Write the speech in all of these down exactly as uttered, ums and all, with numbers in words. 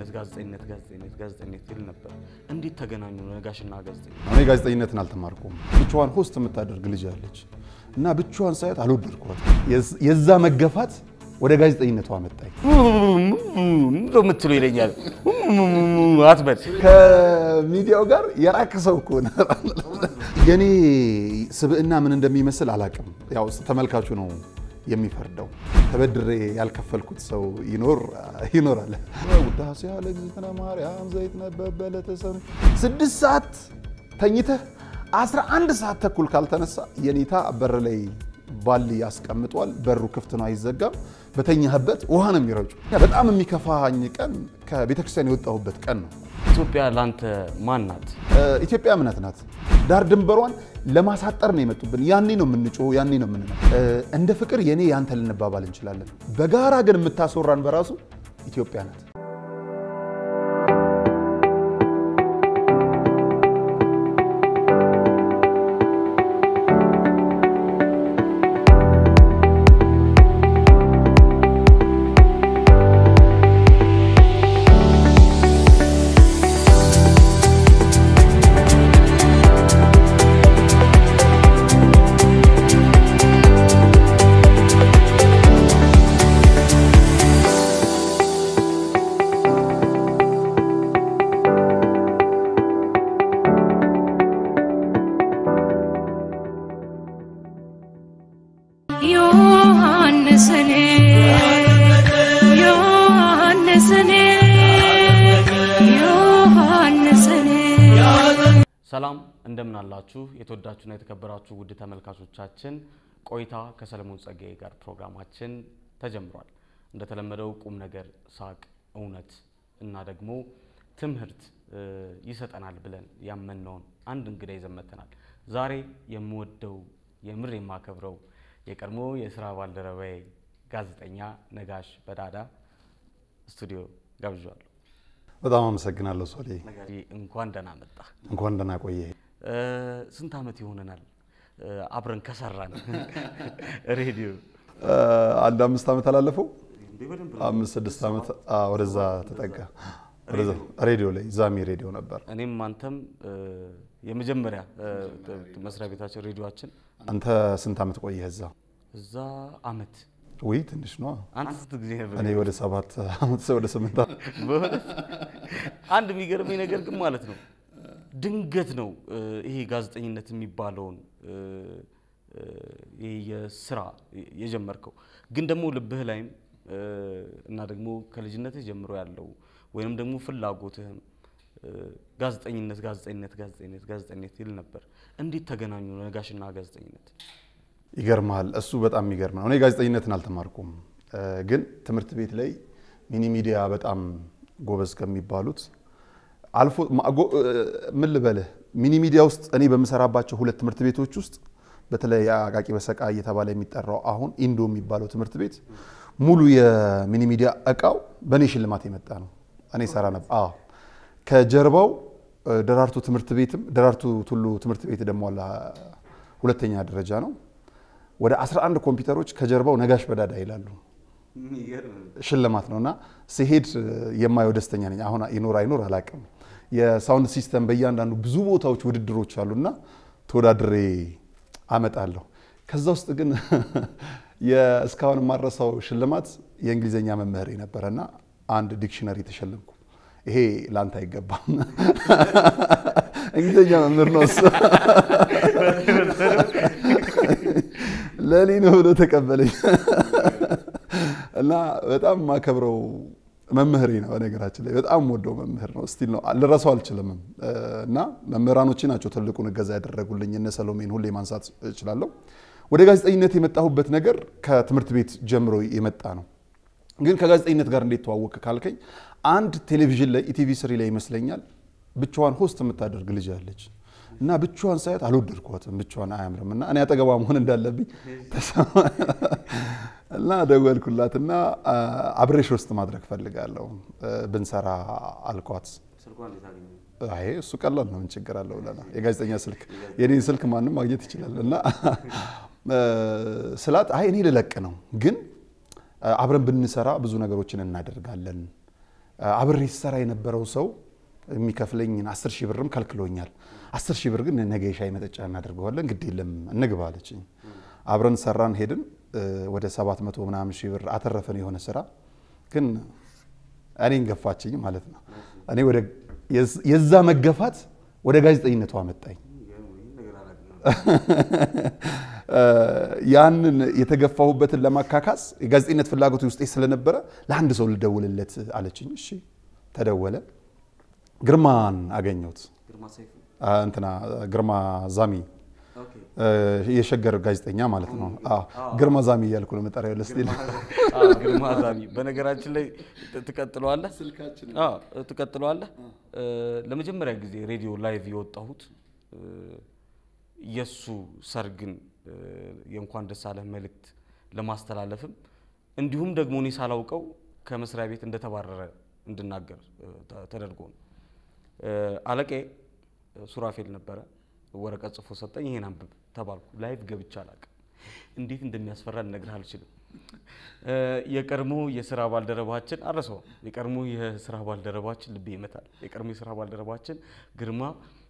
ጋዜጠኝነት ጋዜጠኝነት ጋዜጠኝነት ጋዜጠኝነት ይል ነበር እንዴት ተገናኙ ነጋሽና ጋዜጠኝነት እኔ ጋዜጠኝነትን አልተማርኩም ብቻዋን ሆስት የምታደርግ ልጅ አለች እና ብቻዋን ሳይት አልወደድኳት የዛ መገፋት ወደ ጋዜጠኝነቷ አመጣኝ ምን ምትሉ ይለኛል አትበል ከሚዲያው ጋር የራከሰው እኮ ነው የኔ ስብዕና ምን እንደሚመስል አላቅም ያው ተመልካቹ ነው የሚፈርደው ተበድሬ ያልከፈልኩት ሰው ይኖር ይኖራል ውዳሴ ያለ ግዝተና ማርያም ዘይት ነበበለ ተሰም ስድስት ሰዓት ተኝተህ አስራ አንድ ሰዓት ተኩል ካልተነሳ የኔታ በር ላይ ባሊ ያስቀምጧል በሩ ክፍት ነው አይዘጋም በተኛህበት ውሃ ነው የሚረጩ በጣም የሚከፋኝ ቀን ከቤተክርስቲያን የወጣሁበት ቀን ነው ኢትዮጵያ ላንተ ማን ናት ኢትዮጵያ እምነት ናት ዳር ድንበሯን ለማሳጠር ነው የመጡብን ያኔ ነው የምንጮው ያኔ ነው የምንነው እንደ ፍቅር የኔ ያንተ ልንባባል እንችላለን በጋራ ግን የምታስወራን በራሱ ኢትዮጵያ ናት ሰላም እንደምን አላችሁ የተወዳችሁና የተከበራችሁ ውድ ተመልካቾቻችን ቆይታ ከሰለሞን ጸጋዬ ጋር ፕሮግራማችን ተጀምሯል እንደተለመደው ቁም ነገር ሳቅ እውነት እና ደግሞ ትምህርት ይሰጠናል ብለን ያመንነውን አንድ እንግዳ ይዘመተናል ዛሬ የምወደው የምር የማከብረው የቀድሞ የሥራ ባልደረባዬ ጋዜጠኛ ነጋሽ በዳዳ ስቱዲዮ ጋብዣለሁ በጣም አመሰግናለሁ ሶሊ ነጋሽ እንኳን ደህና መጣ እንኳን ደህና ቆየ ስንት አመት ይሆነናል አብረን ከሰራን ሬዲዮ አንድ አምስት አመት አላለፈው አምስት ስድስት አመት ወደዛ ተጠጋ ወደዛ ሬዲዮ ላይ ዛሚ ሬዲዮ ነበር እኔም አንተም የመጀመሪያ መስሪያ ቤታችን ሬዲዮአችን አንተ ስንት አመት ቆየህ እዛ እዛ አመት ወይ ትንሽ ነው አንተ ስንት ጊዜ ነበር እኔ ወደ ሰባት አመት ወደ ስምንት አንድ የሚገርመኝ ነገር ግን ማለት ነው ድንገት ነው ይሄ ጋዜጠኝነት የሚባለውን ይሄ የሥራ የጀመርከው ግን ደግሞ ልብህ ላይም እና ደግሞ ከልጅነትህ ጀምሮ ያለው ወይንም ደግሞ ፍላጎትህም ጋዜጠኝነት ጋዜጠኝነት ጋዜጠኝነት ጋዜጠኝነት ይል ነበር እንዴት ተገናኙ ነጋሽና ጋዜጠኝነት ይገርማል እሱ በጣም ይገርማል እኔ ጋዜጠኝነትን አልተማርኩም ግን ትምህርት ቤት ላይ ሚኒ ሚዲያ በጣም ጎበዝ ከሚባሉት አልፎ ምን ልበልህ ሚኒ ሚዲያ ውስጥ እኔ በመሰራባቸው ሁለት ትምህርት ቤቶች ውስጥ በተለይ አቃቂ በሰቃ እየተባለ የሚጠራው አሁን ኢንዶ የሚባለው ትምህርት ቤት ሙሉ የሚኒ ሚዲያ እቃው በኔ ሽልማት የመጣ ነው እኔ ሰራ ነበር አዎ ከጀርባው ደራርቱ ትምህርት ቤትም ደራርቱ ቱሉ ትምህርት ቤት ደግሞ አለ ሁለተኛ ደረጃ ነው ወደ አስራ አንድ ኮምፒውተሮች ከጀርባው ነጋሽ በዳዳ ይላሉ ሽልማት ነውና ሲሄድ የማየው ደስተኛ ነኝ አሁን ይኖር አይኖር አላቀም የሳውንድ ሲስተም በእያንዳንዱ ብዙ ቦታዎች ውድድሮች አሉና ተወዳድሬ አመጣለሁ ከዛ ውስጥ ግን የስካውን ማረሳው ሽልማት የእንግሊዘኛ መምህር ነበርና አንድ ዲክሽነሪ ተሸለምኩ ይሄ ላንተ አይገባም እንግሊዘኛ መምህር ነው እሱ ለኔ ነው ብሎ ተቀበለኝ እና በጣም ማከብረው መምህሬ ነው በነገራችን ላይ በጣም ወደው መምህር ነው ስቲል ነው አልረሳው አልችልም እና መምህራኖቼ ናቸው ትልቁን እገዛ ያደረጉልኝ እነ ሰሎሜን ሁሌ ማንሳት እችላለሁ ወደ ጋዜጠኝነት የመጣሁበት ነገር ከትምህርት ቤት ጀምሮ የመጣ ነው ግን ከጋዜጠኝነት ጋር እንዴት ተዋወቀ ካልከኝ አንድ ቴሌቪዥን ላይ ኢቲቪ ስሪ ላይ ይመስለኛል ብቻዋን ሆስት የምታደርግ ልጅ አለች እና ብቻዋን ሳይት አልወደድኳትም ብቻዋን አያምርምና እኔ አጠገቧ መሆን እንዳለብኝ ተሰማ እና ደወልኩላትና አብሬሽ ውስጥ ማድረግ ፈልጋለሁ ብንሰራ አልኳት ስልኳን ልታገኝ አይ እሱ ቀላል ነው ምን ችግር አለው ለና የጋዜጠኛ ስልክ የኔን ስልክ ማንንም ማግኘት ይችላልና ስላት አይ እኔ ልለቅ ነው ግን አብረን ብንሰራ ብዙ ነገሮችን እናደርጋለን አብሬ ሰራ የነበረው ሰው የሚከፍለኝን አስር ሺህ ብርም ከልክሎኛል አስር ሺህ ብር ግን ነገ ሻይ መጠጫ እናደርገዋለን ግድ የለም እንግባ አለችኝ አብረን ሰራን ሄድን ወደ ሰባት መቶ ምናምን ሺህ ብር አተረፈን የሆነ ስራ ግን እኔን ገፋችኝ ማለት ነው እኔ ወደ የዛ መገፋት ወደ ጋዜጠኝነቱ አመጣኝ ያንን የተገፋሁበትን ለማካካስ የጋዜጠኝነት ፍላጎቱ ውስጥ ስለነበረ ለአንድ ሰው ልደውልለት አለችኝ እሺ ተደወለ ግርማን አገኘሁት ግርማ ሰይፉ እንትና ግርማ ዛሚ የሸገር ጋዜጠኛ ማለት ነው አዎ ግርማ ዛሚ ያልኩ ነው መጣሪያው ለስቲል አዎ ግርማ ዛሚ በነገራችን ላይ ተቀጥሏል ስልካችን አዎ ተቀጥሏል ለመጀመሪያ ጊዜ ሬዲዮ ላይቭ የወጣሁት የሱ ሰርግን የእንኳን ደስ አለህ መልእክት ለማስተላለፍም እንዲሁም ደግሞ እኔ ሳላውቀው ከመስሪያ ቤት እንደተባረረ እንድናገር ተደርጎ ነው አለቄ ሱራፌል ነበር ወረቀት ጽፎ ሰጠኝ ይሄን አንብብ ተባልኩ ላይቭ ገብቻ አላቀ እንዴት እንደሚያስፈራ ልነግርህ አልችልም የቀርሞ የሥራ ባልደረባችን አረሰው የቀርሞ የሥራ ባልደረባችን ልብ ይመታል የቀርሞ የሥራ ባልደረባችን ግርማ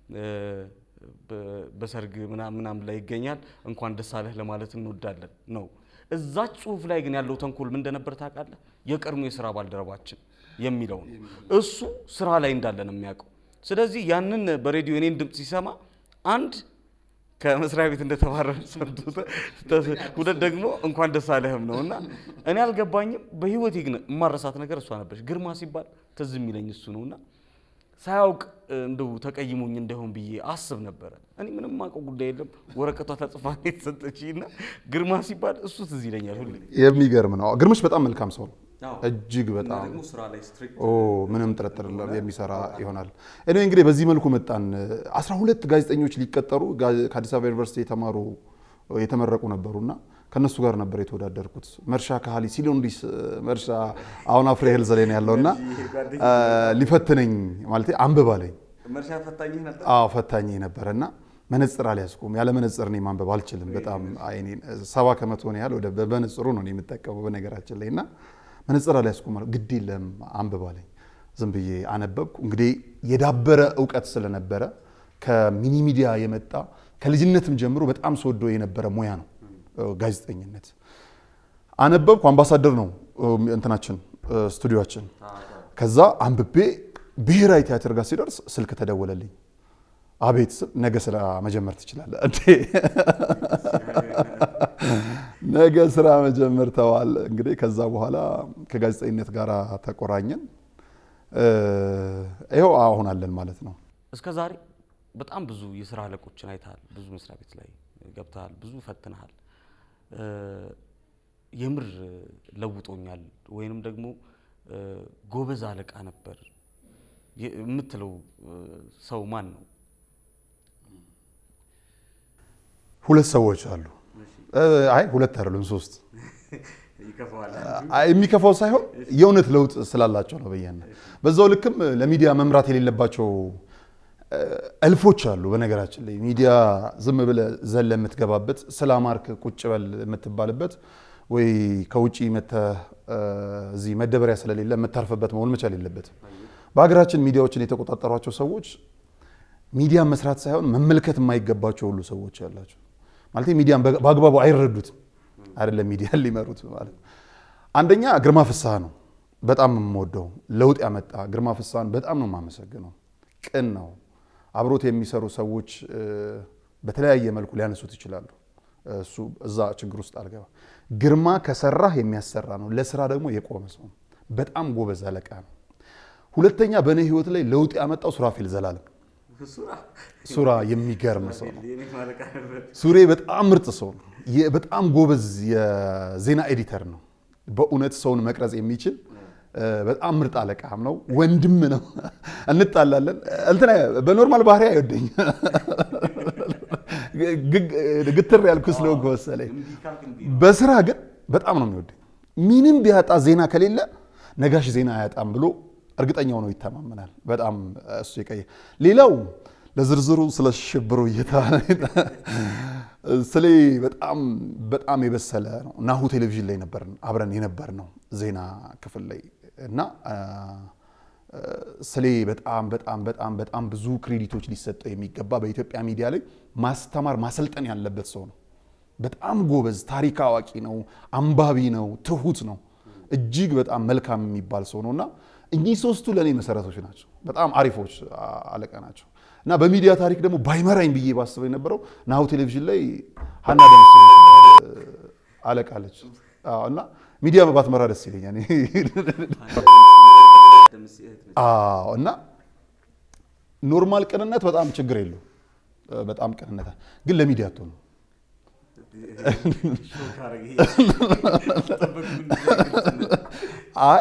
በሰርግ ምናምን ላይ ይገኛል እንኳን ደስ አለህ ለማለት እንወዳለን ነው እዛች ጽሁፍ ላይ ግን ያለው ተንኮል ምን እንደነበር ታውቃለህ የቀርሞ የሥራ ባልደረባችን የሚለው እሱ ስራ ላይ እንዳለ ነው የሚያውቀው ስለዚህ ያንን በሬዲዮ እኔን ድምጽ ሲሰማ አንድ ከመስሪያ ቤት እንደተባረረ ሰምቶት ሁለት ደግሞ እንኳን ደስ አለህም ነውና እኔ አልገባኝም በህይወቴ ግን ማረሳት ነገር እሷ ነበርሽ ግርማ ሲባል ትዝ የሚለኝ እሱ ነውና ሳያውቅ እንደው ተቀይሞኝ እንደሆን ብዬ አስብ ነበር እኔ ምንም ማቀው ጉዳይ የለም ወረቀቷ ተጽፋ ተሰጠችኝና ግርማ ሲባል እሱ ትዝ ይለኛል ሁሉ የሚገርም ነው ግርምሽ በጣም መልካም ሰው ነው እጅግ በጣም ደግሞ ስራ ላይ ስትሪክት ኦ ምንም ጥርጥር የሚሰራ ይሆናል እኔ እንግዲህ በዚህ መልኩ መጣን አስራ ሁለት ጋዜጠኞች ሊቀጠሩ ከአዲስ አበባ ዩኒቨርሲቲ የተማሩ የተመረቁ ነበርና ከነሱ ጋር ነበር የተወዳደርኩት መርሻ ካሊ ሲሎንዲስ መርሻ አሁን አፍሬል ዘሌን ያለውና ሊፈትነኝ ማለት አንብባለኝ መርሻ ፈታኝ ነበር አዎ ፈታኝ ነበርና መነጽር አልያዝኩም ያለ መነጽር ነው ማንበብ አልችልም በጣም አይኔን ሰባ ከመቶ ነው ያለው ወደ በመነጽሩ ነው የምጠቀመው በነገራችን ላይና መነጽር አልያዝኩም ማለት ግድ የለም አንብባለኝ ዝም ብዬ አነበብኩ እንግዲህ የዳበረ ዕውቀት ስለነበረ ከሚኒ ሚዲያ የመጣ ከልጅነትም ጀምሮ በጣም ሰወዶ የነበረ ሙያ ነው ጋዜጠኝነት አነበብኩ አምባሳደር ነው እንትናችን ስቱዲዮአችን ከዛ አንብቤ ብሔራዊ ቲያትር ጋር ሲደርስ ስልክ ተደወለልኝ አቤት ነገ ስራ መጀመር ትችላለህ እንዴ ነገ ስራ መጀመር ተዋል እንግዲህ ከዛ በኋላ ከጋዜጠኝነት ጋር ተቆራኘን ይሄው አሁን አለን ማለት ነው እስከ ዛሬ በጣም ብዙ የሥራ አለቆችን አይታል ብዙ መስሪያ ቤት ላይ ገብታል ብዙ ፈትነሃል የምር ለውጦኛል ወይንም ደግሞ ጎበዝ አለቃ ነበር የምትለው ሰው ማን ነው ሁለት ሰዎች አሉ አይ ሁለት አይደለም ሶስት ይከፋዋል አይ የሚከፋው ሳይሆን የውነት ለውጥ ስላላቸው ነው በየነ በዛው ልክም ለሚዲያ መምራት የሌለባቸው እልፎች አሉ በነገራችን ላይ ሚዲያ ዝም ብለ ዘለ የምትገባበት ሰላማርክ ቁጭ በል የምትባልበት ወይ ከውጪ መተ እዚ መደበሪያ ስለሌለ የምታርፈበት መሆን መቻል የለበት በአገራችን ሚዲያዎችን የተቆጣጣሯቸው ሰዎች ሚዲያ መስራት ሳይሆን መመልከት የማይገባቸው ሁሉ ሰዎች ያላቸው ማለት ሚዲያን በአግባቡ አይረዱት አይደለም ሚዲያ ሊመሩት ማለት አንደኛ ግርማ ፍሳህ ነው በጣም የምወደው ለውጥ ያመጣ ግርማ ፍሳህን በጣም ነው ማመሰግነው ቅን ነው አብሮት የሚሰሩ ሰዎች በተለያየ መልኩ ሊያነሱት ይችላሉ እሱ እዛ ችግር ውስጥ አልገባ ግርማ ከሰራህ የሚያሰራ ነው ለስራ ደግሞ የቆመ ሰው በጣም ጎበዝ አለቃ ነው ሁለተኛ በኔ ህይወት ላይ ለውጥ ያመጣው ሱራፌል ዘላለም ሱራ ሱራ የሚገርም ሰው ነው ሱሬ በጣም ምርጥ ሰው ነው በጣም ጎበዝ የዜና ኤዲተር ነው በእውነት ሰውን መቅረጽ የሚችል በጣም ምርጥ አለቃም ነው ወንድም ነው እንጣላለን እንትና በኖርማል ባህሪ አይወደኝ ግትር ያልኩ ስለው ጎሰለኝ በስራ ግን በጣም ነው የሚወደኝ ምንም ቢያጣ ዜና ከሌለ ነጋሽ ዜና አያጣም ብሎ እርግጠኛው ነው ይተማመናል በጣም እሱ ይቀየ ሌላው ለዝርዝሩ ስለሽብሩ ይታለ ስለ በጣም በጣም የበሰለ ነው ናሁ ቴሌቪዥን ላይ ነበር አብረን የነበር ነው ዜና ክፍል ላይ እና ስለ በጣም በጣም በጣም በጣም ብዙ ክሬዲቶች ሊሰጠው የሚገባ በኢትዮጵያ ሚዲያ ላይ ማስተማር ማሰልጠን ያለበት ሰው ነው በጣም ጎበዝ ታሪክ አዋቂ ነው አንባቢ ነው ትሁት ነው እጅግ በጣም መልካም የሚባል ሰው ነውና እኚህ ሶስቱ ለኔ መሰረቶች ናቸው በጣም አሪፎች አለቃ ናቸው እና በሚዲያ ታሪክ ደግሞ ባይመራኝ ብዬ ባስበው የነበረው ናሁ ቴሌቪዥን ላይ ሃና ደምስ አለቃለች እና ሚዲያ መባት መራ ደስ ይለኛል አዎ እና ኖርማል ቅንነት በጣም ችግር የለው በጣም ቅንነት ግን ለሚዲያ አትሆኑ አይ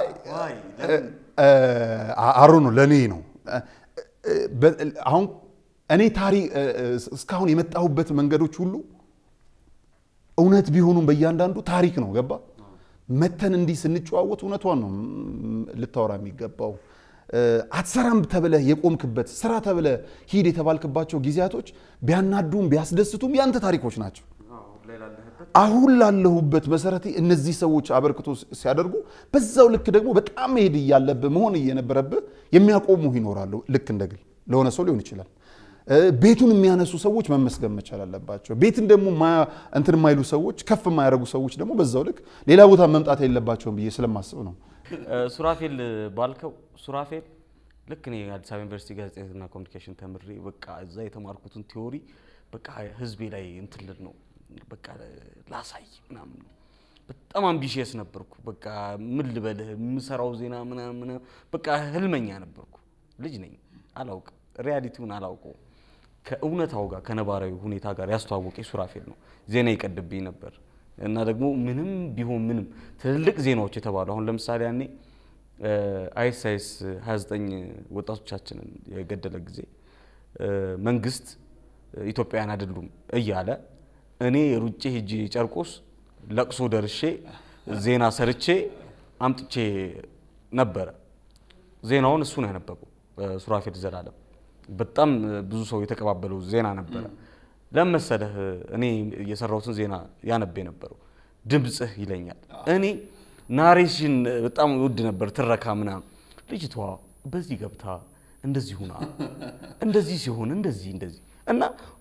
አሩ ነው ለኔ ነው አሁን እኔ ታሪክ እስካሁን የመጣሁበት መንገዶች ሁሉ እውነት ቢሆኑም በእያንዳንዱ ታሪክ ነው ገባ መተን እንዲ ስንጫወት እውነቷን ነው ልታወራ የሚገባው አትሰራም ተበለ የቆምክበት ስራ ተበለ ሂድ የተባልክባቸው ጊዜያቶች ቢያናዱም ቢያስደስቱም ያንተ ታሪኮች ናቸው አሁን ላለሁበት መሰረቴ እነዚህ ሰዎች አበርክቶ ሲያደርጉ በዛው ልክ ደግሞ በጣም ሄድ ያለበት መሆን እየነበረበት የሚያቆሙ ይኖራሉ ልክ እንደግል ለሆነ ሰው ሊሆን ይችላል ቤቱን የሚያነሱ ሰዎች መመስገን መቻል አለባቸው ቤትን ደግሞ እንትን ማይሉ ሰዎች ከፍ ማያረጉ ሰዎች ደግሞ በዛው ልክ ሌላ ቦታ መምጣት የለባቸውም ብዬ ስለማስብ ነው ሱራፌል ባልከው ሱራፌል ልክ ነው አዲስ አበባ ዩኒቨርሲቲ ጋዜጠኝነትና ኮሙኒኬሽን ተምሬ በቃ እዛ የተማርኩትን ቲዮሪ በቃ ህዝቤ ላይ እንትን ነው በቃ ላሳይ ምናምን በጣም አምቢሺየስ ነበርኩ በቃ ምን ልበልህ ምሰራው ዜና ምናምን በቃ ህልመኛ ነበርኩ ልጅ ነኝ አላውቅ ሪያሊቲውን አላውቀው ከእውነታው ጋር ከነባራዊ ሁኔታ ጋር ያስተዋወቀ ሱራፌል ነው ዜና ይቀድብኝ ነበር እና ደግሞ ምንም ቢሆን ምንም ትልልቅ ዜናዎች የተባሉ አሁን ለምሳሌ ያኔ አይኤስአይኤስ ሃያ ዘጠኝ ወጣቶቻችንን የገደለ ጊዜ መንግስት ኢትዮጵያውያን አይደሉም እያለ እኔ ሩጬ ሄጄ ጨርቆስ ለቅሶ ደርሼ ዜና ሰርቼ አምጥቼ ነበር ዜናውን እሱ ነው ያነበበው ሱራፌል ዘላለም በጣም ብዙ ሰው የተቀባበለው ዜና ነበር ለምሳሌህ እኔ የሰራሁትን ዜና ያነበ ነበረው ድምጽህ ይለኛል እኔ ናሬሽን በጣም ውድ ነበር ትረካ ምናም ልጅቷ በዚህ ገብታ እንደዚህ ሆና እንደዚህ ሲሆን እንደዚህ እንደዚህ እና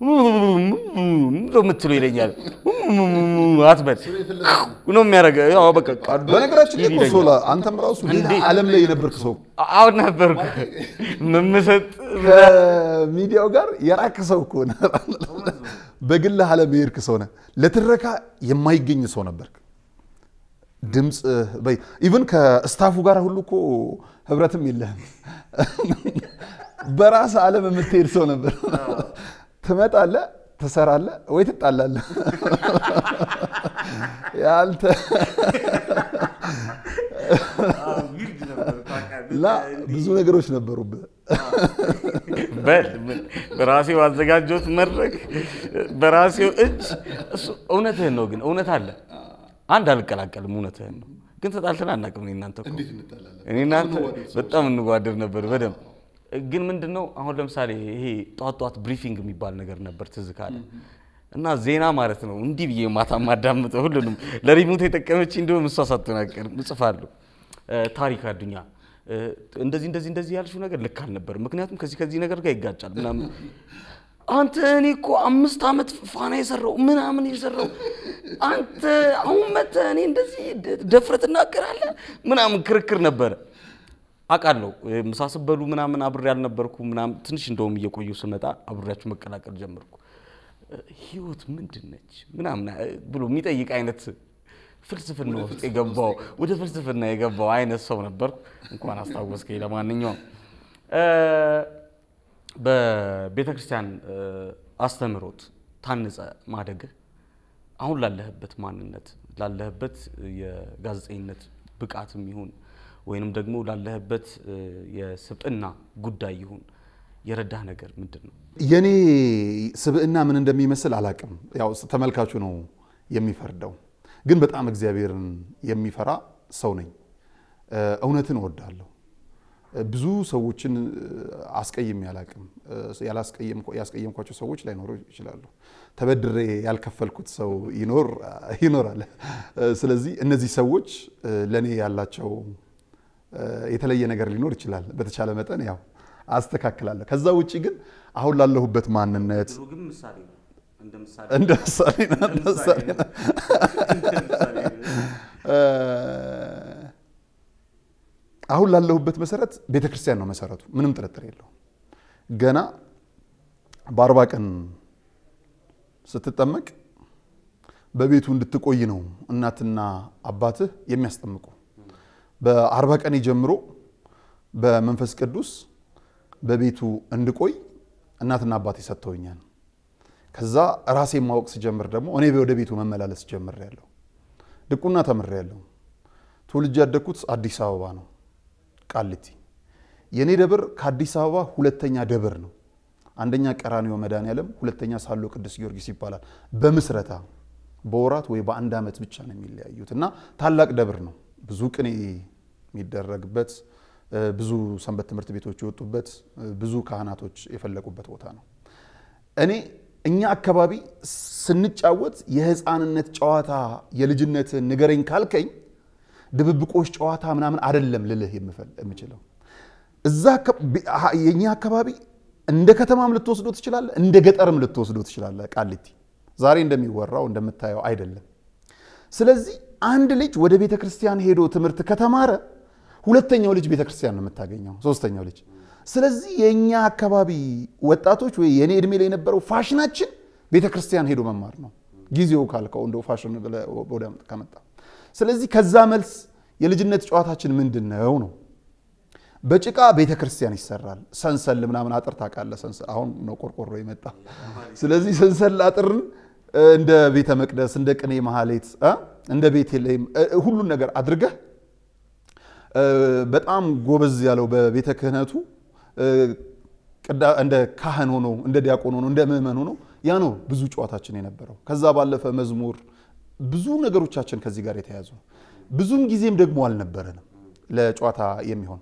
ምትሉ ይለኛል አትበል ነው የሚያረጋው ያው በቃ በነገራችን ላይ ሶላ አንተም ራሱ ሌላ ዓለም ላይ የነበርክ ሰው አው ነበርኩ መመሰጥ ሚዲያው ጋር የራክ ሰው ኮነ በግል ዓለም የርክ ሰው ነህ ለትረካ የማይገኝ ሰው ነበርክ ድምጽ በይ ኢቭን ከስታፉ ጋር ሁሉ እኮ ህብረትም የለህም በራስ ዓለም የምትሄድ ሰው ነበር ትመጣለህ ተሰራለህ ወይ ትጣላለህ ያንተ ላ ብዙ ነገሮች ነበሩብህ በል በራሴው አዘጋጆት መድረክ በራሴው እጅ እውነትህን ነው ግን እውነት አለ አንድ አልቀላቀልም እውነትህን ነው ግን ተጣልተን አናውቅም እናንተ እኮ እኔ እናንተ በጣም እንጓደር ነበር በደም ግን ምንድነው አሁን ለምሳሌ ይሄ ጧት ጧት ብሪፊንግ የሚባል ነገር ነበር ትዝ ካለ እና ዜና ማለት ነው እንዲህ ብዬ ማታ ማዳምጠው ሁሉንም ለሪሞት የተቀመጭ እንደው መስዋዕትናቀር ምጽፋለሁ ታሪክ አዱኛ እንደዚህ እንደዚህ እንደዚህ ያልሽው ነገር ልክ አልነበር ምክንያቱም ከዚህ ከዚህ ነገር ጋር ይጋጫል ምናምን አንተ እኔ እኮ አምስት አመት ፋና የሰራው ምናምን የሰራው አንተ አሁን መተ እኔ እንደዚህ ደፍረትና አቀራለ ምናምን ክርክር ነበር አቃለው መሳሰበሉ ምናምን አብሬ ያልነበርኩ ምናምን ትንሽ እንደውም እየቆዩ ስመጣ አብሬያችሁ መቀላቀል ጀመርኩ ህይወት ምንድነች ምናምን ብሎ የሚጠይቅ አይነት ፍልስፍና ውስጥ የገባው ወደ ፍልስፍና የገባው አይነት ሰው ነበርኩ እንኳን አስተዋወስከኝ ለማንኛውም በቤተክርስቲያን አስተምሮት ታንጸ ማደግ አሁን ላለህበት ማንነት ላለህበት የጋዜጠኝነት ብቃትም ይሁን ወይንም ደግሞ ላለህበት የስብዕና ጉዳይ ይሁን የረዳህ ነገር ምንድነው የኔ ስብዕና ምን እንደሚመስል አላቅም ያው ተመልካቹ ነው የሚፈርደው ግን በጣም እግዚአብሔርን የሚፈራ ሰው ነኝ እውነትን ወዳለሁ ብዙ ሰዎችን አስቀይም ያላቅም ያላስቀየም ያስቀየምኳቸው ሰዎች ላይ ኖር ይችላሉ ተበድሬ ያልከፈልኩት ሰው ይኖር ይኖራል ስለዚህ እነዚህ ሰዎች ለኔ ያላቸው የተለየ ነገር ሊኖር ይችላል በተቻለ መጠን ያው አስተካክላለሁ ከዛ ውጪ ግን አሁን ላለሁበት ማንነት ግን ምሳሌ ነው እንደ ምሳሌ እንደ ምሳሌ ነው እንደ ምሳሌ ነው አሁን ላለሁበት መሰረት ቤተክርስቲያን ነው መሰረቱ ምንም ጥርጥር የለውም ገና በአርባ ቀን ስትጠመቅ በቤቱ እንድትቆይ ነው እናትና አባትህ የሚያስጠምቁ በአርባ ቀን ጀምሮ በመንፈስ ቅዱስ በቤቱ እንድቆይ እናትና አባቴ ሰጥተውኛል ከዛ ራሴ ማወቅ ሲጀምር ደግሞ እኔ ወደ ቤቱ መመላለስ ጀምሬያለሁ ድቁና ተምሬያለሁ ተወልጄ ያደግኩት አዲስ አበባ ነው ቃሊቲ የኔ ደብር ከአዲስ አበባ ሁለተኛ ደብር ነው አንደኛ ቀራኒዮ መድኃኔዓለም ሁለተኛ ሳሎ ቅዱስ ጊዮርጊስ ይባላል በምስረታ በወራት ወይ በአንድ አመት ብቻ ነው የሚለያዩትና ታላቅ ደብር ነው ብዙ ቅኔ የሚደረግበት ብዙ ሰንበት ትምህርት ቤቶች የወጡበት ብዙ ካህናቶች የፈለቁበት ቦታ ነው እኔ እኛ አካባቢ ስንጫወት የህፃንነት ጨዋታ የልጅነት ንገረኝ ካልከኝ ድብብቆሽ ጨዋታ ምናምን አይደለም ልልህ የምችለው እዛ የኛ አካባቢ እንደ ከተማም ልትወስዶ ትችላል እንደ ገጠርም ልትወስዶ ትችላል ቃሊቲ ዛሬ እንደሚወራው እንደምታየው አይደለም ስለዚህ አንድ ልጅ ወደ ቤተክርስቲያን ሄዶ ትምህርት ከተማረ ሁለተኛው ልጅ ቤተክርስቲያን ነው የምታገኘው ሶስተኛው ልጅ ስለዚህ የኛ አካባቢ ወጣቶች ወይ የኔ እድሜ ላይ የነበረው ፋሽናችን ቤተክርስቲያን ሄዶ መማር ነው ጊዜው ካልከው እንደው ፋሽን ወደ ከመጣ ስለዚህ ከዛ መልስ የልጅነት ጨዋታችን ምንድነው ነው በጭቃ ቤተክርስቲያን ይሰራል ሰንሰል ምናምን አጥር ታቃለ ሰንሰል አሁን ነው ቆርቆሮ ይመጣ ስለዚህ ሰንሰል አጥርን እንደ ቤተ መቅደስ እንደ ቅኔ መሐሌት እንደ ቤተልሔም ሁሉን ነገር አድርገህ በጣም ጎበዝ ያለው በቤተ ክህነቱ እንደ ካህን ሆኖ እንደ ዲያቆን ሆኖ እንደ ምእመን ሆኖ ያ ነው ብዙ ጨዋታችን የነበረው ከዛ ባለፈ መዝሙር ብዙ ነገሮቻችን ከዚህ ጋር የተያዙ ብዙም ጊዜም ደግሞ አልነበረንም ለጨዋታ የሚሆን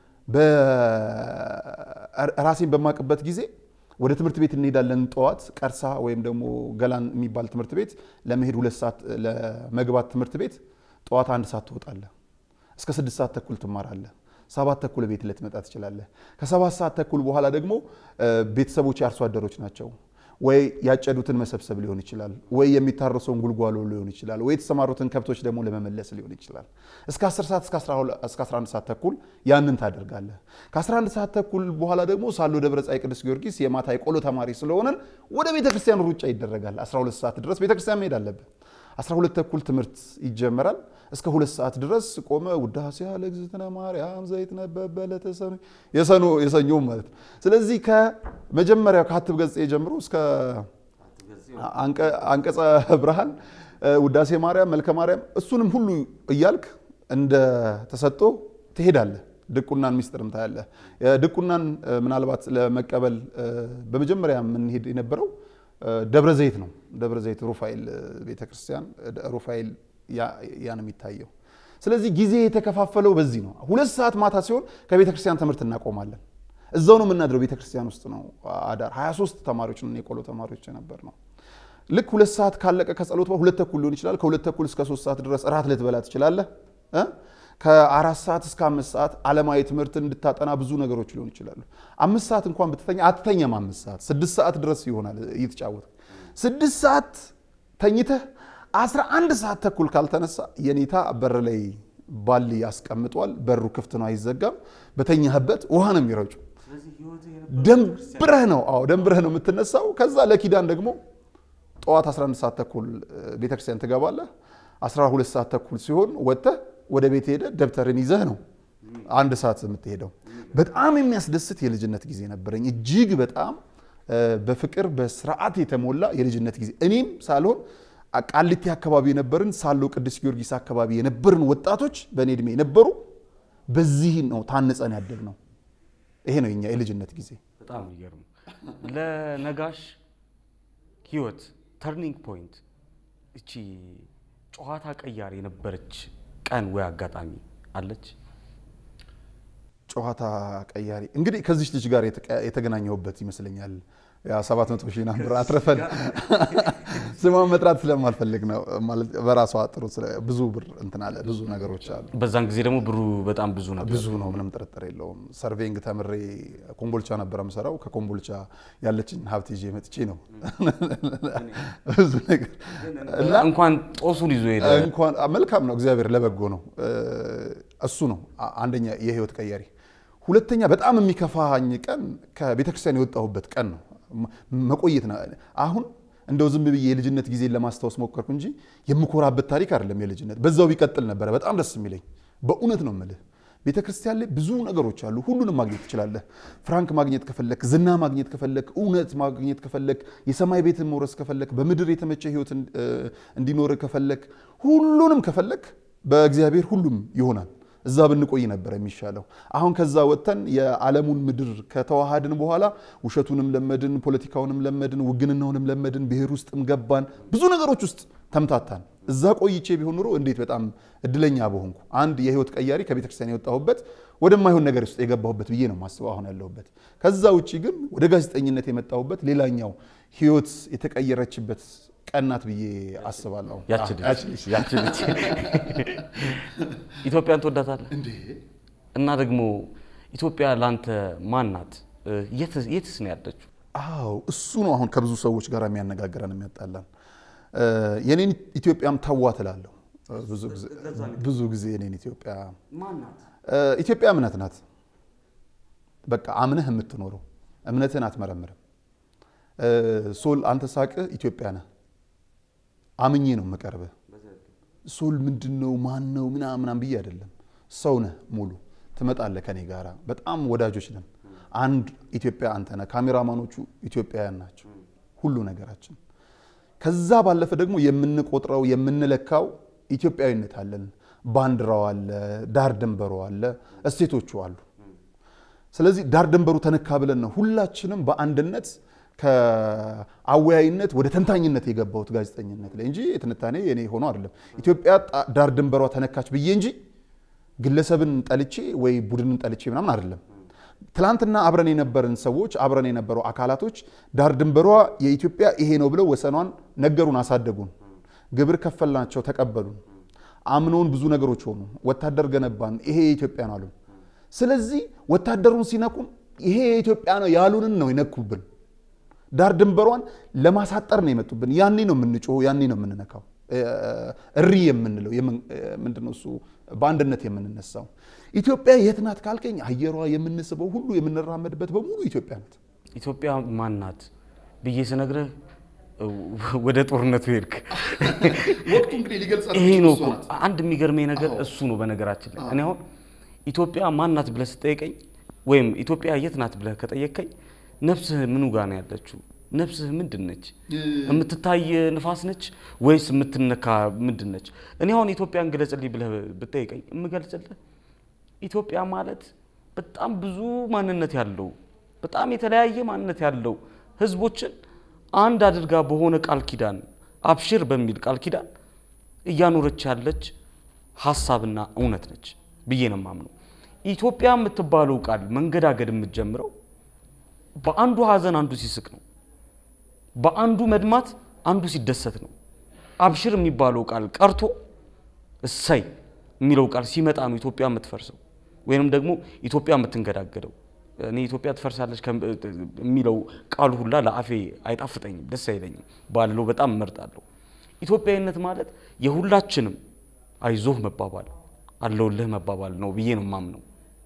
በራሴን በማቀበት ጊዜ ወደ ትምህርት ቤት እንሄዳለን ጧት ቀርሳ ወይም ደግሞ ገላን የሚባል ትምህርት ቤት ለመሄድ ሁለት ሰዓት ለመግባት ትምህርት ቤት ጧት አንድ ሰዓት ትወጣለህ እስከ ስድስት ሰዓት ተኩል ትማራለህ ሰባት ተኩል ቤት ልትመጣ ትችላለህ ከሰባት ሰዓት ተኩል በኋላ ደግሞ ቤተሰቦች ያርሶ አደሮች ናቸው ወይ ያጨዱትን መሰብሰብ ሊሆን ይችላል ወይ የሚታረሰውን ጉልጓሎ ሊሆን ይችላል ወይ ተሰማሩትን ከብቶች ደግሞ ለመመለስ ሊሆን ይችላል እስከ አስር ሰዓት እስከ አስራ አንድ ሰዓት ተኩል ያንን ታደርጋለህ ከአስራ አንድ ሰዓት ተኩል በኋላ ደግሞ ሳሎ ደብረ ጻይ ቅዱስ ጊዮርጊስ የማታ የቆሎ ተማሪ ስለሆነን ወደ ቤተክርስቲያን ሩጫ ይደረጋል አስራ ሁለት ሰዓት ድረስ ቤተክርስቲያን መሄድ አለበት አስራ ሁለት ተኩል ትምህርት ይጀመራል እስከ ሁለት ሰዓት ድረስ ቆመ ውዳሴ ያለ እግዝእትነ ማርያም ዘይት ነበበለ ተሰኑ የሰኑ የሰኞ ማለት ስለዚህ ከመጀመሪያው ከአትብ ገጽ ጀምሮ እስከ አንቀጸ ብርሃን ውዳሴ ማርያም መልከ ማርያም እሱንም ሁሉ እያልክ እንደ ተሰጥቶ ትሄዳለህ ድቁናን ሚስጥርም ታያለህ ድቁናን ምናልባት ለመቀበል በመጀመሪያ ምን ሄድ የነበረው ደብረ ዘይት ነው ደብረ ዘይት ሩፋኤል ቤተክርስቲያን ሩፋኤል ያን የሚታየው ስለዚህ ጊዜ የተከፋፈለው በዚህ ነው ሁለት ሰዓት ማታ ሲሆን ከቤተክርስቲያን ትምህርት እናቆማለን እዛው ነው የምናድረው ቤተክርስቲያን ውስጥ ነው አዳር ሃያ ሶስት ተማሪዎች ነው የቆሎ ተማሪዎች ነበር ነው ልክ ሁለት ሰዓት ካለቀ ከጸሎት በኋላ ሁለት ተኩል ሊሆን ይችላል ከሁለት ተኩል እስከ ሶስት ሰዓት ድረስ ራት ልትበላ ትችላለህ እ ከአራት ሰዓት እስከ አምስት ሰዓት ዓለማዊ ትምህርት እንድታጠና ብዙ ነገሮች ሊሆን ይችላሉ አምስት ሰዓት እንኳን ብትተኛ አትተኛም አምስት ሰዓት ስድስት ሰዓት ድረስ ይሆናል እየተጫወተ ስድስት ሰዓት ተኝተህ አስራ አንድ ሰዓት ተኩል ካልተነሳ የኔታ በር ላይ ባሊ ያስቀምጧል በሩ ክፍት ነው አይዘጋም በተኛህበት ውሃ ነው የሚረጩ ደምብረህ ነው አዎ ደምብረህ ነው የምትነሳው ከዛ ለኪዳን ደግሞ ጧት አስራ አንድ ሰዓት ተኩል ቤተክርስቲያን ትገባለህ አስራ ሁለት ሰዓት ተኩል ሲሆን ወጥተህ ወደ ቤት ሄደ ደብተርን ይዘህ ነው አንድ ሰዓት የምትሄደው በጣም የሚያስደስት የልጅነት ጊዜ ነበርኝ እጅግ በጣም በፍቅር በስርዓት የተሞላ የልጅነት ጊዜ እኔም ሳልሆን ቃሊቲ አካባቢ የነበርን ሳሎ ቅዱስ ጊዮርጊስ አካባቢ የነበርን ወጣቶች በኔ እድሜ የነበሩ በዚህ ነው ታንጸን ያደግነው ይሄ ነው የኛ የልጅነት ጊዜ በጣም ይገርም ለነጋሽ ህይወት ተርኒንግ ፖይንት እቺ ጨዋታ ቀያሪ የነበረች ቀን ወይ አጋጣሚ አለች ጨዋታ ቀያሪ እንግዲህ ከዚህ ልጅ ጋር የተገናኘውበት ይመስለኛል ያ ሰባት መቶ ሺህ ናምብር አትረፈን ስሟን መጥራት ስለማልፈልግ ነው ማለት በራሷ ጥሩ ብዙ ብር እንትን አለ ብዙ ነገሮች አሉ በዛን ጊዜ ደግሞ ብሩ በጣም ብዙ ነበር ብዙ ነው ምንም ጥርጥር የለውም ሰርቬይንግ ተምሬ ኮምቦልቻ ነበር የምሰራው ከኮምቦልቻ ያለችኝ ሀብት ይዤ መጥቼ ነው ብዙ ነገር እንኳን ጦሱን ይዞ ሄደ እንኳን መልካም ነው እግዚአብሔር ለበጎ ነው እሱ ነው አንደኛ የህይወት ቀያሪ ሁለተኛ በጣም የሚከፋኝ ቀን ከቤተክርስቲያን የወጣሁበት ቀን ነው መቆየት ነው አሁን እንደው ዝም ብዬ የልጅነት ጊዜ ለማስተዋወስ ሞከርኩ እንጂ የምኮራበት ታሪክ አይደለም የልጅነት በዛው ቢቀጥል ነበር በጣም ደስ የሚለኝ በእውነት ነው የምልህ ቤተክርስቲያን ላይ ብዙ ነገሮች አሉ ሁሉንም ማግኘት ትችላለህ ፍራንክ ማግኘት ከፈለክ ዝና ማግኘት ከፈለክ እውነት ማግኘት ከፈለክ የሰማይ ቤት መውረስ ከፈለክ በምድር የተመቸ ህይወት እንዲኖር ከፈለክ ሁሉንም ከፈለክ በእግዚአብሔር ሁሉም ይሆናል እዛ ብንቆይ ነበር የሚሻለው አሁን ከዛ ወጥተን የዓለሙን ምድር ከተዋሃድን በኋላ ውሸቱንም ለመድን ፖለቲካውንም ለመድን ውግንናውንም ለመድን ብሔር ውስጥም ገባን ብዙ ነገሮች ውስጥ ተምታታን እዛ ቆይቼ ቢሆን ኑሮ እንዴት በጣም እድለኛ በሆንኩ አንድ የህይወት ቀያሪ ከቤተክርስቲያን የወጣሁበት ወደማይሆን ነገር ውስጥ የገባሁበት ብዬ ነው ማስበው አሁን ያለሁበት ከዛ ውጪ ግን ወደ ጋዜጠኝነት የመጣሁበት ሌላኛው ህይወት የተቀየረችበት ቀናት ብዬ አስባለሁ ያችልሽ ያችልሽ ኢትዮጵያን ተወዳታለህ እንዴ እና ደግሞ ኢትዮጵያ ላንተ ማን ናት የትስ የትስ ነው ያለችው አው እሱ ነው አሁን ከብዙ ሰዎች ጋር የሚያነጋግረን የሚያጣላን የኔን ኢትዮጵያም ተዋትላለሁ ብዙ ጊዜ ብዙ ጊዜ የኔን ኢትዮጵያ ማን ናት ኢትዮጵያ እምነት ናት በቃ አምነህ የምትኖረው እምነትን አትመረምርም ሶል አንተ ሳቀ ኢትዮጵያ ነህ አምኜ ነው መቀርበ ሶል ምንድነው ማን ነው ምናምን ምናምን ብዬ አይደለም ሰው ነህ ሙሉ ትመጣለህ ከኔ ጋራ በጣም ወዳጆች ነን አንድ ኢትዮጵያ አንተ ነህ ካሜራማኖቹ ኢትዮጵያውያን ናቸው ሁሉ ነገራችን ከዛ ባለፈ ደግሞ የምንቆጥረው የምንለካው ኢትዮጵያዊነት አለን ባንዲራው አለ ዳር ድንበሩ አለ እስቴቶቹ አሉ ስለዚህ ዳር ድንበሩ ተነካ ብለን ነው ሁላችንም በአንድነት ከአወያይነት ወደ ተንታኝነት የገባውት ጋዜጠኝነት ላይ እንጂ የትንታኔ የኔ ሆኖ አይደለም ኢትዮጵያ ዳር ድንበሯ ተነካች ብዬ እንጂ ግለሰብን ጠልቼ ወይ ቡድንን ጠልቼ ምናምን አይደለም ትላንትና አብረን የነበርን ሰዎች አብረን የነበሩ አካላቶች ዳር ድንበሯ የኢትዮጵያ ይሄ ነው ብለው ወሰኗን ነገሩን አሳደጉን ግብር ከፈልናቸው ተቀበሉን አምኖን ብዙ ነገሮች ሆኑ ወታደር ገነባን ይሄ የኢትዮጵያ ነው አሉ ስለዚህ ወታደሩን ሲነቁም ይሄ የኢትዮጵያ ነው ያሉንን ነው ይነኩብን ዳር ድንበሯን ለማሳጠር ነው የመጡብን ያኔ ነው የምንጮው ያኔ ነው የምንነካው እሪ የምንለው ምንድነው እሱ በአንድነት የምንነሳው ኢትዮጵያ የት ናት ካልከኝ አየሯ የምንስበው ሁሉ የምንራመድበት በሙሉ ኢትዮጵያ ናት ኢትዮጵያ ማን ናት ብዬ ስነግርህ ወደ ጦርነቱ ሄድክ ወቅቱ እንግዲህ ሊገልጻት ይሄ ነው አንድ የሚገርመኝ ነገር እሱ ነው በነገራችን ላይ እኔ አሁን ኢትዮጵያ ማን ናት ብለህ ስጠይቀኝ ወይም ኢትዮጵያ የት ናት ብለህ ከጠየቀኝ ነፍስህ ምኑ ጋር ነው ያለችው ነፍስህ ምንድነች የምትታይ ንፋስ ነች ወይስ የምትነካ ምንድነች እኔ አሁን ኢትዮጵያን ገለጽልኝ ብለህ ብጠይቀኝ የምገልጽልህ ኢትዮጵያ ማለት በጣም ብዙ ማንነት ያለው በጣም የተለያየ ማንነት ያለው ህዝቦችን አንድ አድርጋ በሆነ ቃል ኪዳን አብሽር በሚል ቃል ኪዳን እያኖረች ያለች ሐሳብና እውነት ነች ብዬ ነው ማምነው ኢትዮጵያ የምትባለው ቃል መንገዳገድ የምትጀምረው በአንዱ ሐዘን አንዱ ሲስቅ ነው በአንዱ መድማት አንዱ ሲደሰት ነው አብሽር የሚባለው ቃል ቀርቶ እሰይ የሚለው ቃል ሲመጣ ነው ኢትዮጵያ የምትፈርሰው ወይንም ደግሞ ኢትዮጵያ የምትንገዳገደው እኔ ኢትዮጵያ ትፈርሳለች የሚለው ቃል ሁላ ለአፌ አይጣፍጠኝም ደስ አይለኝም ባለው በጣም መርጣለሁ ኢትዮጵያዊነት ማለት የሁላችንም አይዞህ መባባል አለውልህ መባባል ነው ብዬ ነው ማምነው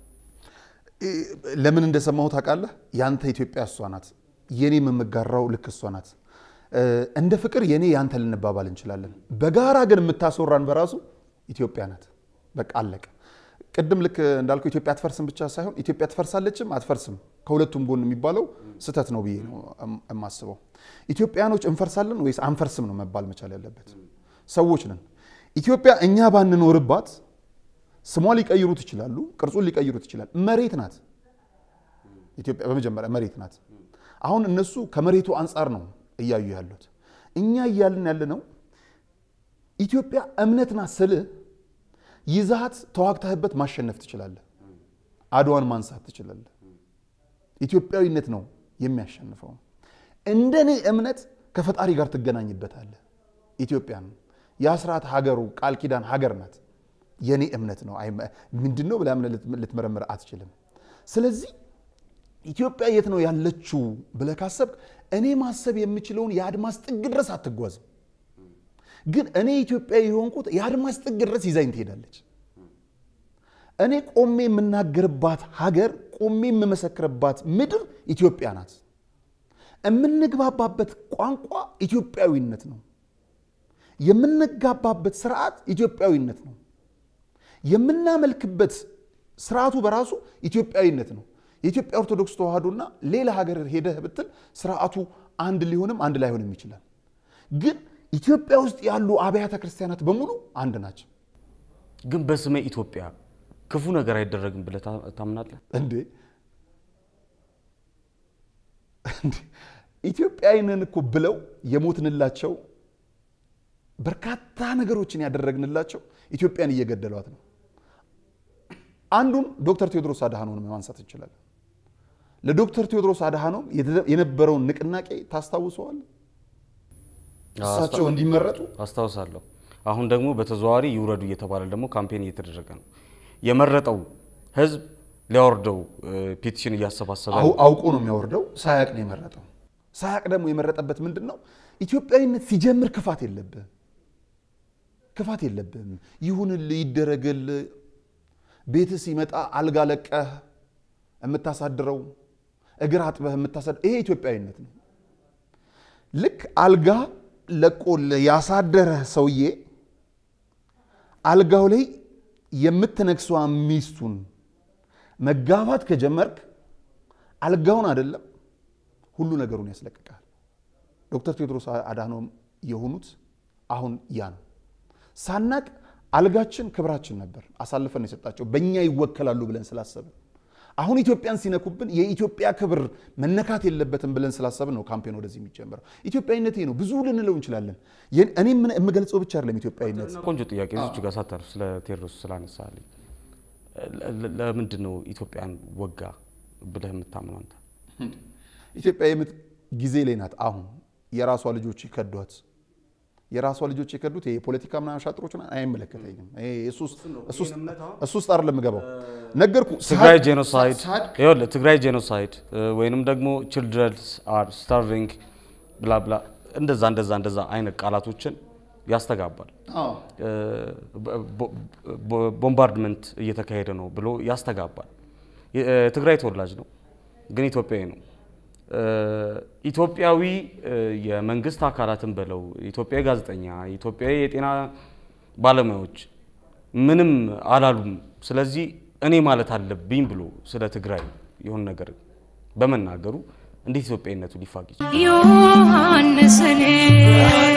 ለምን እንደሰማው ታውቃለህ ያንተ ኢትዮጵያ እሷ ናት የኔ መመጋራው ልክ እሷ ናት እንደ ፍቅር የኔ ያንተ ልንባባል እንችላለን በጋራ ግን የምታስወራን በራሱ ኢትዮጵያ ናት በቃ አለቀ ቅድም ልክ እንዳልኩ ኢትዮጵያ አትፈርስም ብቻ ሳይሆን ኢትዮጵያ ትፈርሳለችም አትፈርስም ከሁለቱም ጎን የሚባለው ስተት ነው ብዬ ነው የማስበው ኢትዮጵያኖች እንፈርሳለን ወይስ አንፈርስም ነው መባል መቻል ያለበት ሰዎች ነን ኢትዮጵያ እኛ ባንኖርባት ስሟ ሊቀይሩት ይችላሉ ቅርጹን ሊቀይሩት ይችላል መሬት ናት ኢትዮጵያ በመጀመሪያ መሬት ናት አሁን እነሱ ከመሬቱ አንፃር ነው እያዩ ያሉት እኛ ይያልን ያለነው ኢትዮጵያ እምነትና ስለ ይዛት ተዋግተህበት ማሸነፍ ትችላለህ አድዋን ማንሳት ትችላለህ ኢትዮጵያዊነት ነው የሚያሸንፈው እንደኔ እምነት ከፈጣሪ ጋር ትገናኝበታለህ ኢትዮጵያን ያስራት ሀገሩ ቃል ኪዳን ሀገር ናት የኔ እምነት ነው አይ ምንድነው ብላ ምን ልትመረመር አትችልም ስለዚህ ኢትዮጵያ የት ነው ያለችው ብለህ ካሰብክ እኔ ማሰብ የምችለውን የአድማስ ጥግ ድረስ አትጓዝ ግን እኔ ኢትዮጵያ ይሆንኩት የአድማስ ጥግ ድረስ ይዛኝ ትሄዳለች እኔ ቆሜ የምናገርባት ሀገር ቆሜ የምመሰክርባት ምድር ኢትዮጵያ ናት እምንግባባበት ቋንቋ ኢትዮጵያዊነት ነው የምንጋባበት ስርዓት ኢትዮጵያዊነት ነው የምናመልክበት ስርዓቱ በራሱ ኢትዮጵያዊነት ነው የኢትዮጵያ ኦርቶዶክስ ተዋህዶና ሌላ ሀገር ሄደህ ብትል ስርዓቱ አንድ ሊሆንም አንድ ላይሆንም ይችላል ግን ኢትዮጵያ ውስጥ ያሉ አብያተ ክርስቲያናት በሙሉ አንድ ናቸው ግን በስመ ኢትዮጵያ ክፉ ነገር አይደረግም ብለህ ታምናለህ እንዴ ኢትዮጵያዊነን እኮ ብለው የሞትንላቸው በርካታ ነገሮችን ያደረግንላቸው ኢትዮጵያን እየገደሏት ነው አንዱን ዶክተር ቴዎድሮስ አድሃኖምን ማንሳት እንችላለን ለዶክተር ቴዎድሮስ አድሃኖም የነበረው ንቅናቄ ታስታውሰዋል እሳቸው እንዲመረጡ አስታውሳለሁ አሁን ደግሞ በተዘዋዋሪ ይውረዱ እየተባለ ደግሞ ካምፔን እየተደረገ ነው የመረጠው ህዝብ ሊያወርደው ፒቲሽን እያሰባሰበ አው አውቆ ነው የሚያወርደው ሳያቅ ነው የመረጠው ሳያቅ ደግሞ የመረጠበት ምንድነው ኢትዮጵያዊነት ሲጀምር ክፋት የለብህ ክፋት የለብህም ይሁንል ይደረገል ቤትስ ይመጣ አልጋ ለቀህ እምታሳድረው እግር አጥበህ እምታሳድረው ይሄ ኢትዮጵያዊነት ነው ልክ አልጋ ለቆል ያሳደረህ ሰውዬ አልጋው ላይ የምትነክሷ ሚስቱን መጋባት ከጀመርክ አልጋውን አይደለም ሁሉ ነገሩን ያስለቅቃል ዶክተር ቴዎድሮስ አድሃኖም የሆኑት አሁን ያ ነው ሳናቅ አልጋችን ክብራችን ነበር አሳልፈን የሰጣቸው በእኛ ይወከላሉ ብለን ስላሰብን አሁን ኢትዮጵያን ሲነኩብን የኢትዮጵያ ክብር መነካት የለበትም ብለን ስላሰብን ነው ካምፔን ወደዚህ የሚጀምረው ኢትዮጵያዊነት ነው ብዙ ልንለው እንችላለን እኔ ምን የምገልጸው ብቻ አይደለም ኢትዮጵያዊነት ቆንጆ ጥያቄ እዚህ ጋር ሳታርፍ ስለ ቴዎድሮስ ስላነሳልኝ ለምንድነው ኢትዮጵያን ወጋ ብለህ የምታምነው አንተ ኢትዮጵያ የምት ጊዜ ላይ ናት አሁን የራሷ ልጆች ይከዷት የራሷ ልጆች ይከዱት የፖለቲካ ምናምን ሻጥሮችን አይመለከተኝም ይሄ ኢየሱስ ኢየሱስ ኢየሱስ ታር ለምገባው ነገርኩ ትግራይ ጄኖሳይድ ይኸውልህ ትግራይ ጄኖሳይድ ወይንም ደግሞ children's are starving bla bla እንደዛ እንደዛ እንደዛ አይነት ቃላቶችን ያስተጋባል አዎ ቦምባርድመንት እየተካሄደ ነው ብሎ ያስተጋባል ትግራይ ተወላጅ ነው ግን ኢትዮጵያዊ ነው ኢትዮጵያዊ የመንግስት አካላትን በለው ኢትዮጵያዊ ጋዜጠኛ ኢትዮጵያዊ የጤና ባለሙያዎች ምንም አላሉም ስለዚህ እኔ ማለት አለብኝ ብሎ ስለ ትግራይ የሆነ ነገር በመናገሩ እንዴት ኢትዮጵያዊነቱ ሊፋቅ ይችላል ዮሐንስ